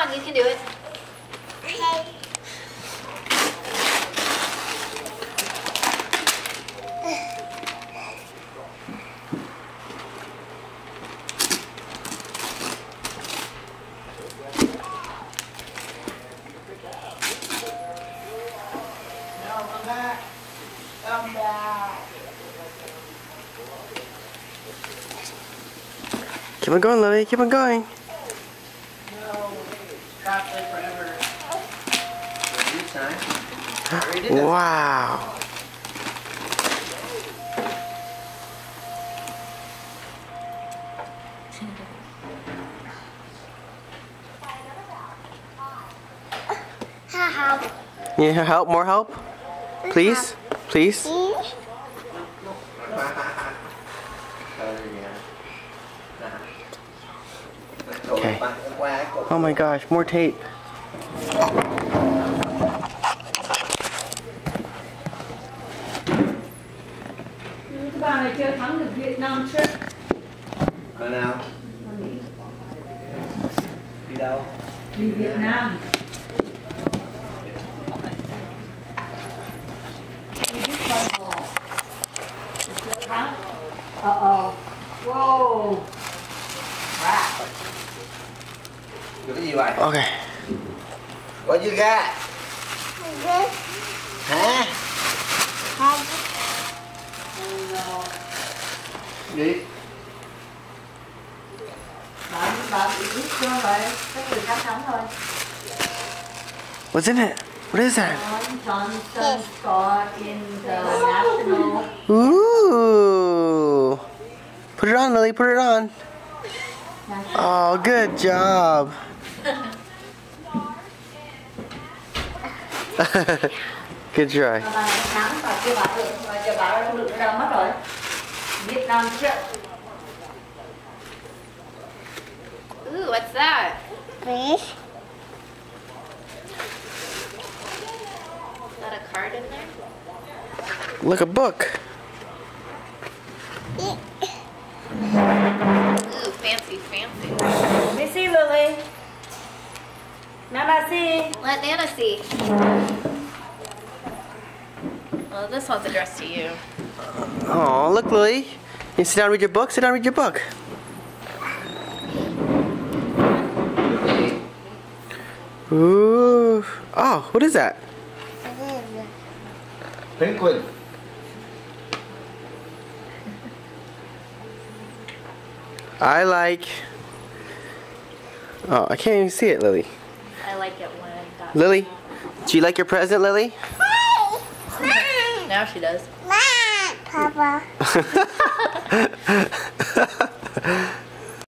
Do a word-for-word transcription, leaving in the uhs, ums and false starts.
on, you can do it. Okay. Come back. Come back. Keep on going, Lily. Keep on going. No. Stop there forever. This time. Already did that. Wow. Help. You need help? More help? Please? Please? Okay. Oh my gosh, more tape. Các bạn này chưa thắng được Việt Nam trước. Ở nào? Đi đâu? Đi Việt Nam. Uh-oh. Whoa. Wow. Được cái gì vậy? Okay. What you got? This. Hả? Have. Gì? Bạn bạn bị biết chưa vậy? Cái người khác thắng thôi. What's in it? What is that? John Johnson scored in the national. Ooh. Put it on, Lily. Put it on. Oh, good job. Good try. Và bạn này thắng và chưa bảo được và chưa bảo không được ở đâu mất rồi. Việt Nam trước. Ooh, what's that? Fish. Is that a card in there? Look, a book. Ooh, fancy, fancy. Missy Lily. Nana see. Let Nana see. Well, this one's addressed to you. Oh, look, Lily. You sit down and read your book? Sit down and read your book. Ooh. Oh, what is that? Penguin. I like... Oh, I can't even see it, Lily. I like it when I got Lily, do you like your present, Lily? Now she does. Papa.